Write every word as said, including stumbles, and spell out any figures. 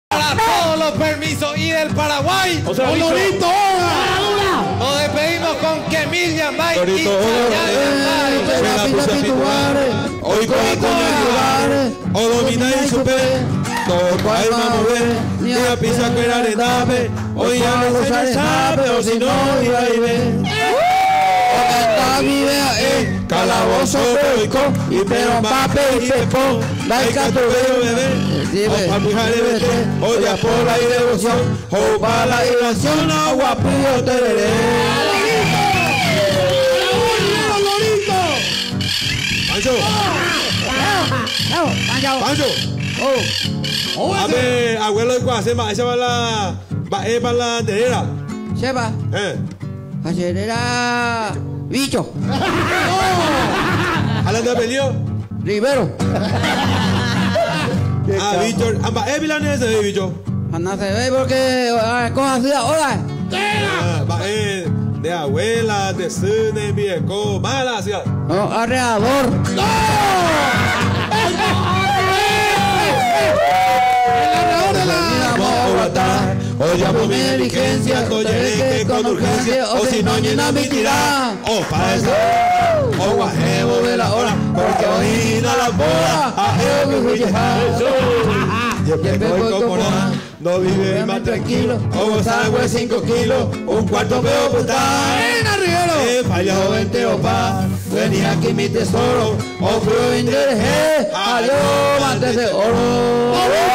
Para todos los permisos y del Paraguay. O sea, Olorito Oda. Nos despedimos con Kemil Yambay y Chayanne Yambay. Hoy con la o dominar y super. Todo hay una mujer, ni a pisa que era de nave. Hoy ya no se sabe, o si no, iba a ir. Esta vida es calabozo heroico, y pero pape y pepón, la cato bebé, o para mujer de vete, o ya por la devoción, o para la diversión, agua pío tereré. Pancho, Pancho, oh, a ver, abuelo de cuá, se va, esa va la, va, es para la terera. Sepa, Eh. acelera, bicho. ¿Hablan de apellido? Rivero. Ah, Víctor. Amba, ¿es milanesa de bicho? Anda se ve porque con así ahora. Ah, va, eh, de abuela, de cine, viejo, mala ciudad. No, arreador. O llamo mi diligencia, o llegué con urgencia, o si no llena mi tirada. O para eso, o guajebo de la hora, porque hoy no la boda, a él me yo que voy como nada, no vive más tranquilo, o gozar de cinco kilos, un cuarto veo putar. He fallado veinte opa, venía aquí mi tesoro, o fui a vender, adiós, antes de oro.